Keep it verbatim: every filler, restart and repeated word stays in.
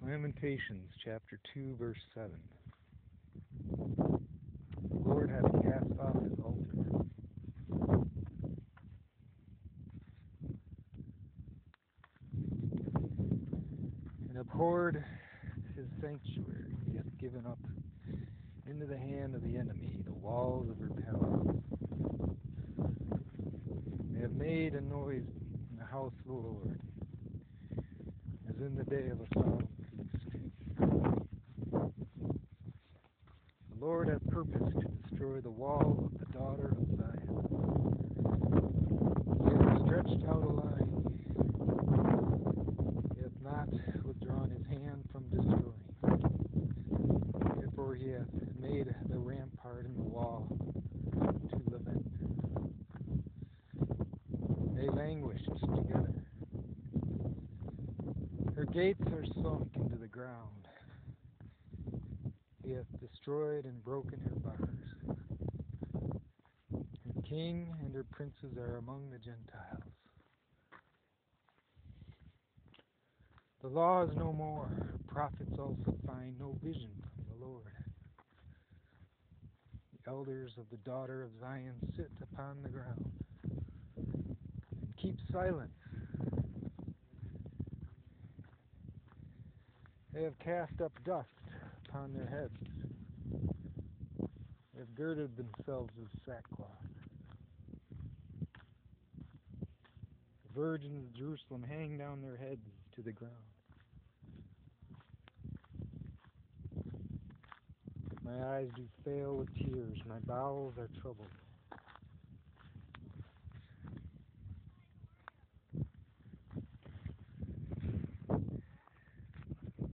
Lamentations chapter two verse seven. The Lord hath cast off his altar. And abhorred his sanctuary. He hath given up into the hand of the enemy the walls of repellents. They have made a noise in the house of the Lord, as in the day of a solemn feast. The Lord hath purposed to destroy the wall of the daughter of Zion. He hath stretched out a line. He hath not withdrawn his hand from destroying. Therefore he hath made the rampart and the wall to lament. They languished together. Her gates are sunk into the ground. He hath destroyed and broken her bars. Her king and her princes are among the Gentiles. The law is no more. Prophets also find no vision from the Lord. The elders of the daughter of Zion sit upon the ground and keep silence. They have cast up dust upon their heads. They have girded themselves with sackcloth. The virgins of Jerusalem hang down their heads to the ground. My eyes do fail with tears, my bowels are troubled.